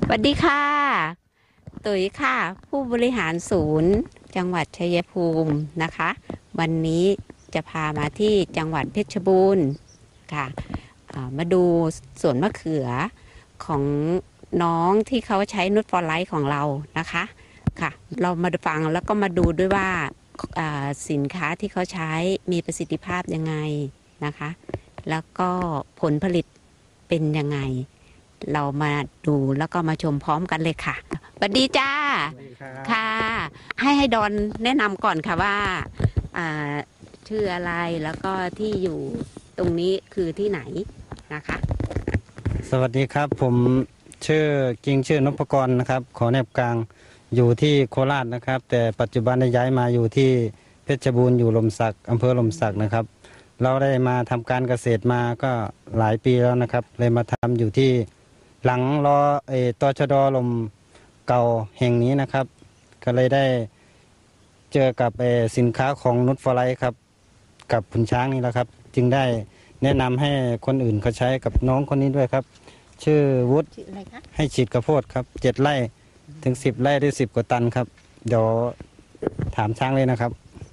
สวัสดีค่ะตุ๋ยค่ะผู้บริหารศูนย์จังหวัดชัยภูมินะคะวันนี้จะพามาที่จังหวัดเพชรบูรณ์ค่ะมาดูสวนมะเขือของน้องที่เขาใช้นูตฟอร์ไลท์ของเรานะคะค่ะเรามาฟังแล้วก็มาดูด้วยว่าสินค้าที่เขาใช้มีประสิทธิภาพยังไงนะคะแล้วก็ผลผลิตเป็นยังไงเรามาดูแล้วก็มาชมพร้อมกันเลยค่ะสวัสดีจ้าค่ะให้ดอนแนะนำก่อนค่ะว่าชื่ออะไรแล้วก็ที่อยู่ตรงนี้คือที่ไหนนะคะสวัสดีครับผมชื่อนพกรนะครับขอแนบกลางอยู่ที่โคราชนะครับแต่ปัจจุบันได้ย้ายมาอยู่ที่เพชรบูรณ์อยู่ลมสักอำเภอลมสักนะครับเราได้มาทำการเกษตรมาก็หลายปีแล้วนะครับเลยมาทำอยู่ที่หลังตชด.ลมเก่าแห่งนี้นะครับก็เลยได้เจอกับสินค้าของนูตฟอร์ไลท์ครับกับขุนช้างนี่แหละครับจึงได้แนะนำให้คนอื่นเขาใช้กับน้องคนนี้ด้วยครับชื่อวุฒิให้ฉีดกระโพดครับ7 ไร่ถึง10 ไร่ได้10 กว่าตันครับเดี๋ยวถามช้างเลยนะครับ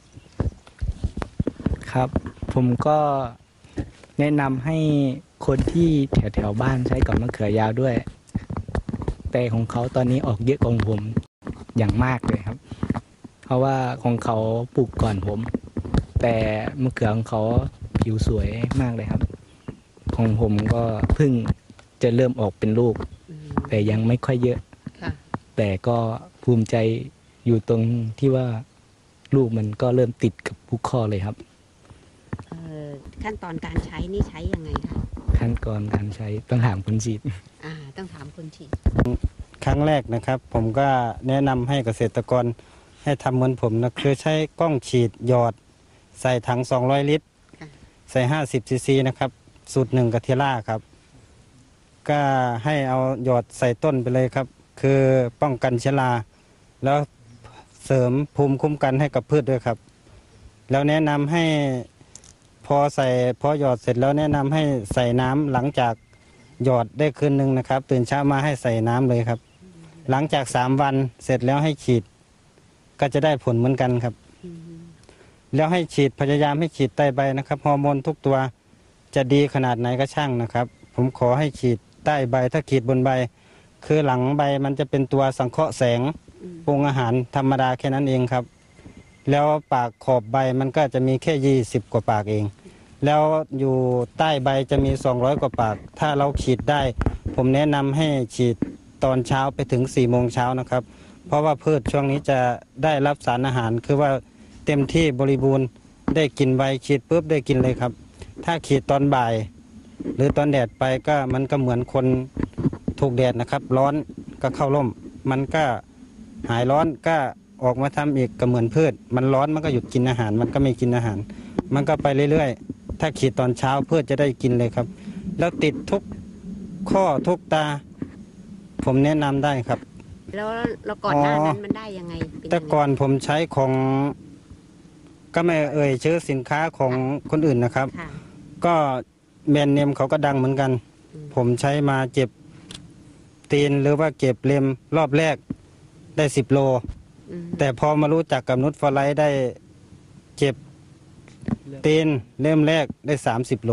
ครับผมก็แนะนำให้คนที่แถวบ้านใช้กับมะเขือยาวด้วยแต่ของเขาตอนนี้ออกเยอะกว่าผมอย่างมากเลยครับเพราะว่าของเขาปลูกก่อนผมแต่มะเขือของเขาผิวสวยมากเลยครับของผมก็เพิ่งจะเริ่มออกเป็นลูกแต่ยังไม่ค่อยเยอะแต่ก็ภูมิใจอยู่ตรงที่ว่าลูกมันก็เริ่มติดกับทุกข้อเลยครับขั้นตอนการใช้นี่ใช้ยังไงคะขั้นตอนการใช้ต้องถามคนฉีดต้องถามคนฉีดครั้งแรกนะครับผมก็แนะนำให้เกษตรกรให้ทำเหมือนผมนะคือใช้กล้องฉีดหยอดใส่ถัง200 ลิตรใส่50 ซีซีนะครับสูตร1 กะเทล่าครับก็ให้เอาหยอดใส่ต้นไปเลยครับคือป้องกันเชื้อราแล้วเสริมภูมิคุ้มกันให้กับพืชด้วยครับแล้วแนะนำให้พอหยอดเสร็จแล้วแนะนำให้ใส่น้ำหลังจากหยอดได้คืนนึงนะครับตื่นเช้ามาให้ใส่น้ำเลยครับหลังจาก3 วันเสร็จแล้วให้ฉีดก็จะได้ผลเหมือนกันครับแล้วให้ฉีดพยายามให้ฉีดใต้ใบนะครับฮอร์โมนทุกตัวจะดีขนาดไหนก็ช่างนะครับผมขอให้ฉีดใต้ใบถ้าฉีดบนใบคือหลังใบมันจะเป็นตัวสังเคราะห์แสงปรุงอาหารธรรมดาแค่นั้นเองครับแล้วปากขอบใบมันก็จะมีแค่20 กว่าปากเองแล้วอยู่ใต้ใบจะมี200 กว่าปากถ้าเราฉีดได้ผมแนะนำให้ฉีดตอนเช้าไปถึง4 โมงเช้านะครับเพราะว่าพืชช่วงนี้จะได้รับสารอาหารคือว่าเต็มที่บริบูรณ์ได้กินใบฉีดปุ๊บได้กินเลยครับถ้าฉีดตอนบ่ายหรือตอนแดดไปก็มันก็เหมือนคนถูกแดดนะครับร้อนก็เข้าร่มมันก็หายร้อนก็ออกมาทำอีกก็เหมือนพืชมันร้อนมันก็หยุดกินอาหารมันก็ไม่กินอาหารมันก็ไปเรื่อยๆถ้าฉีดตอนเช้าพืชจะได้กินเลยครับแล้วติดทุกข้อทุกตาผมแนะนำได้ครับแล้วก่อนหน้านั้นมันได้ยังไงแต่ก่อนผมใช้ของก็ไม่ชื่อสินค้าของคนอื่นนะครับก็แบรนด์เนมเขาก็ดังเหมือนกันผมใช้มาเจ็บตีนหรือว่าเก็บเล็มรอบแรกได้10 โลแต่พอมารู้จักกับนูตฟอร์ไลท์ได้เจ็บตีนเล่มแรกได้30 โล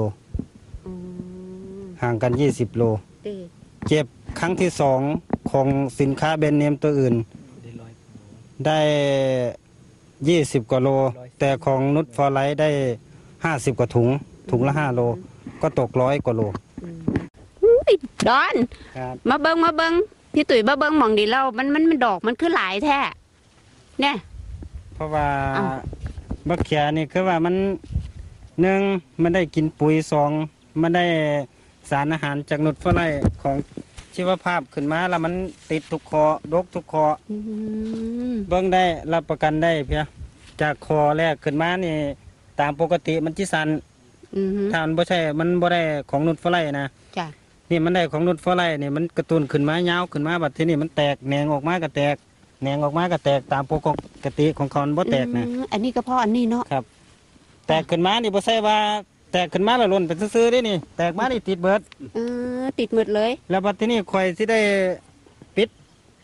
ห่างกัน20 โลเจ็บครั้งที่2ของสินค้าแบรนด์เนมตัวอื่นได้20 กว่าโลแต่ของนูตฟอร์ไลท์ได้50 กว่าถุงละ5 โลก็ตก100 กว่าโลดอนมาเบิ้งพี่ตุ๋ยมาเบิ้งมองดีเล่ามันดอกมันคือหลายแท้เนี่ยเพราะว่าบักเขียนี่คือว่ามัน1มันได้กินปุ๋ย2มันได้สารอาหารจากนูตฟอร์ไลท์ของชีวภาพขึ้นมาแล้วมันติดทุกคอดกทุกคอเบิ้งได้รับประกันได้เพียจากคอแรกขึ้นมานี่ตามปกติมันจิสันถ้ามันบ่ใช่มันบ่ได้ของนูตฟอร์ไลท์นะนี่มันได้ของนูตฟอร์ไลท์นี่มันกระตุ้นขึ้นมายาวขึ้นมาบัดทีนี้มันแตกแหนงออกมาก็แตกแหนงออกมาก็แตกตามปกติของเขาบ่แตกนะอันนี้ก็เพราะอันนี้เนาะครับแตกขึ้นมานี่บ่ใช่ว่าแตกขึ้นมาแล้วหล่นไปซื่อๆนี่แตกมานี่ติดเบิดติดหมดเลยแล้วบัดทีนี้ข่อยสิได้ปิด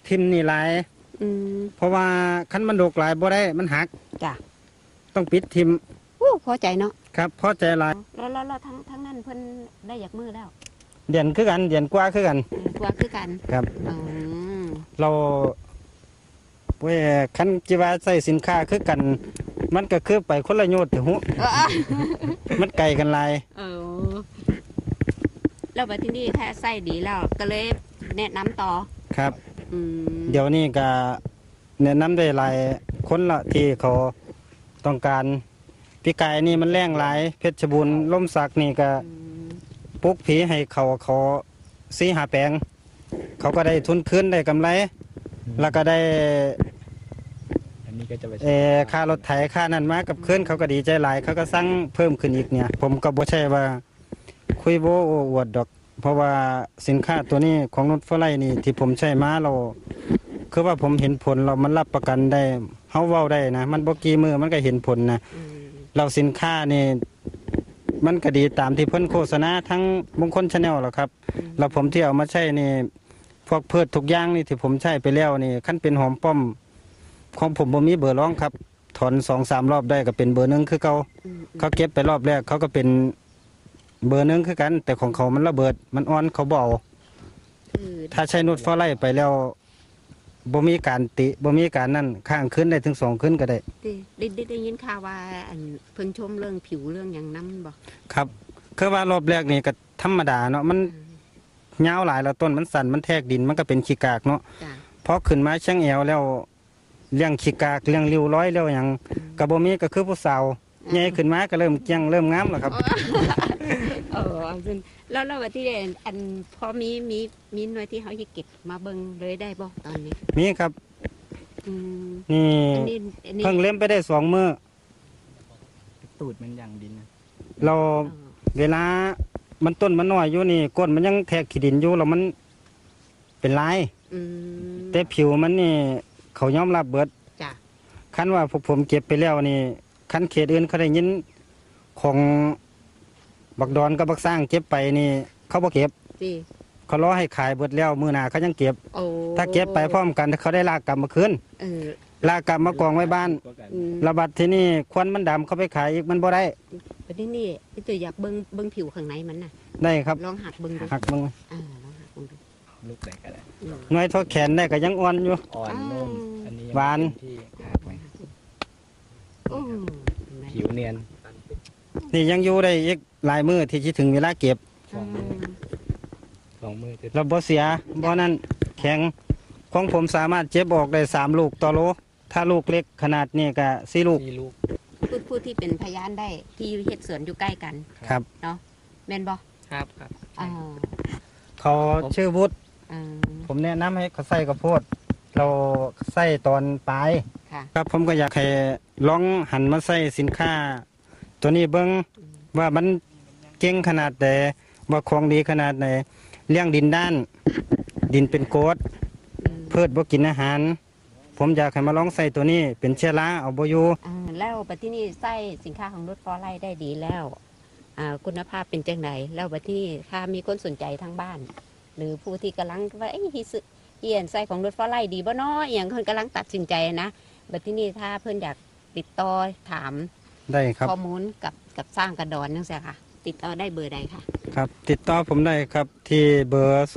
ทิมนี่หลายอืมเพราะว่าคันมันดกหลายบ่ได้มันหักจ้ะต้องปิดทิมอู้พอใจเนาะครับพอใจหลายแล้วทั้งนั้นเพิ่นได้อยากมือแล้วเดือนคือกันเดือนกว่าคือกันกว่าคือกันครับอืมเราเว้ยคันจิว่าใส่สินค้าคือกัน มันก็คือไปคนละโยชน์เถอะหุ มันไกลกันหลายเออแล้วบัดที่นี่ถ้าไส้ดีแล้วก็เลยแนะนำต่อครับอืมเดี๋ยวนี้ก็แนะนำได้หลายคนละที่เขาต้องการพี่กายนี่มันแรงหลายเพชรบูรณ์ล่มสักนี่ก็อืมปลุกผีให้เขาซีหาแปลง เขาก็ได้ทุนคืนได้กำไร แล้วก็ได้อันนี้ก็จะไปค่ารถไถค่านั้นมากับคืนเขาก็ดีใจหลาย เขาก็สั่งเพิ่มขึ้นอีกเนี่ย ผมก็บ่ใช่ว่าคุยโบโอ้อวดดอก เพราะว่าสินค้าตัวนี้ของนุชฟลายนี่ที่ผมใช้มาเราคือว่าผมเห็นผลเรามันรับประกันได้เฮาเว้าได้นะ มันบ่กี่มือมันก็เห็นผลนะอืมเราสินค้านี่มันก็ดีตามที่เพิ่นโฆษณาทั้งมงคลชาแนลหรอกครับแล้วผมที่เอามาใช้นี่พวกพืชทุกอย่างนี่ที่ผมใช้ไปแล้วนี่คันเป็นหอมป้อมของผมบ่มีเบอร์รองครับ ถอน 2-3 รอบได้ก็เป็นเบอร์หนึงคือเก่าอืมเขาเก็บไปรอบแรกเขาก็เป็นเบอร์หนึงคือกัน แต่ของเขามันระเบิดมันอ่อนเขาบ่เอาคือถ้าใช้นุชฟอไลไปแล้วบ่มีการติบ่มีการนั่นข้างคืนได้ถึง2คืนก็ได้ได้ยินข่าวว่าอันเพิ่งชมเรื่องผิวเรื่องอย่างน้ำบอกครับคือว่ารอบแรกนี่ก็ธรรมดาเนาะมันยาวหลายแล้วต้นมันสั่นมันแทกดินมันก็เป็นขี้กากเนาะจ้ะพอขึ้นมาเชียงแอวแล้วเลี้ยงขี้กากเลี้ยงริ้วร้อยแล้วหยังก็บ่มีก็คือผู้สาวใหญ่ขึ้นมาก็เริ่มเกี้ยงเริ่มงามแล้วครับเออเอาขึ้นแล้ววันที่อันพอมีหน่วยที่เขาจะเก็บมาเบิ่งเลยได้บ่ตอนนี้มีครับอืมนี่อันนี้เพิ่งเล่มไปได้2มื้อตูดมันอย่างดินนะเราเวลามันต้นมันน้อยอยู่นี่ก้นมันยังแทกขี้ดินอยู่แล้วมันเป็นลายอืมแต่ผิวมันนี่เขายอมรับเบิดจ้ะคันว่าพวกผมเก็บไปแล้วนี่คันเขตอื่นเขาได้ยินของบักดอนกับบักสร้างเก็บไปนี่ เขาบ่เก็บสิเขารอให้ขายเบิดแล้วมื้อหน้าเขายังเก็บโอ้ถ้าเก็บไปพร้อมกันเขาได้ลากกลับมาคืนเออลากกลับมากองไว้บ้านอืมระบัดที่นี่ควันมันดำเขาไปขายอีกมันบ่ได้วันนี้นี่พี่ตัวอยากเบิ่งผิวข้างในมันน่ะได้ครับลองหักเบิ่งดูหักมึงลองหักเบิ่งดูลูกไหนก็ได้อืมหน่วยเทอแขนได้ก็ยังอ่อนอยู่อ่อนนุ่มอันนี้ยังหวานที่หักไหมโอ้เห็นไหมผิวเนียนนี่ยังอยู่ได้อีกหลายมื้อที่สิถึงเวลาเก็บสองมือสองมือจะเราบ่เสียบ่นั่นแข็งของผมสามารถเจ็บออกได้3ลูกต่อโล ถ้าลูกเล็กขนาดนี้ก็4ลูกที่ลูกผู้ที่เป็นพยานได้ที่เฮ็ดสวนอยู่ใกล้กันครับเนาะแม่นบ่ครับครับอ่าเขาชื่อวุฒิอ่าผมแนะนำให้เขาใส่ข้าวโพดเราใส่ตอนปลายค่ะครับผมก็อยากให้ลองหันมาใส่สินค้า ตัวนี้เบิ้งว่ามันเก่งขนาดใดว่าของดีขนาดไหนเลี้ยงดินด้าน ดินเป็นโกดอืมพืชบ่กินอาหาร ผมอยากให้มาลองใส่ตัวนี้เป็นเชื้อราเอาบ่อยู่แล้วบัดที่นี่ใส่สินค้าของรถฟอร์ไลได้ดีแล้วคุณภาพเป็นจังไดแล้วบัดที่ถ้ามีคนสนใจทางบ้าน หรือผู้ที่กำลังว่าเฮียนใส่ของรถฟอร์ไลดีบ่เนาะอหย่างคนกำลังตัดสินใจนะบัดที่นี่ถ้าเพิ่นอยากติดต่อถามได้ครับข้อมูลกับสร้างกระดอนจังซี่ค่ะ ติดต่อได้เบอร์ใดค่ะครับ ติดต่อผมได้ครับที่เบอร์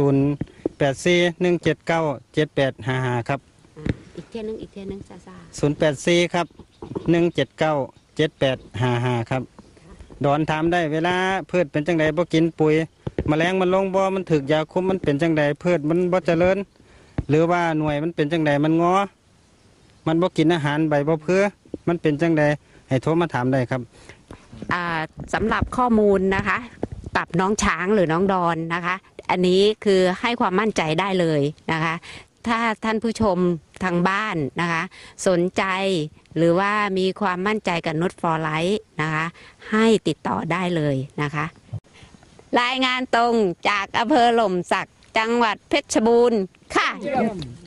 0841797855ครับอีกเที่ยนึงซ่า 084ครับ1797855ครับดอนถามได้เวลาพืชเป็นจังไดบ่กินปุ๋ยแมลงมันลงบ่มันถึกยาคุมมันเป็นจังไดพืชมันบ่เจริญ หรือว่าหน่วยมันเป็นจังไดมันงอมันบ่กินอาหารใบบ่เพื่อมันเป็นจังไดให้โทรมาถามได้ครับสำหรับข้อมูลนะคะกับน้องช้างหรือน้องดอนนะคะ อันนี้คือให้ความมั่นใจได้เลยนะคะ ถ้าท่านผู้ชมทางบ้านนะคะ สนใจหรือว่ามีความมั่นใจกับนุชฟอร์ไลท์นะคะ ให้ติดต่อได้เลยนะคะ รายงานตรงจากอำเภอหล่มสักจังหวัดเพชรบูรณ์ค่ะ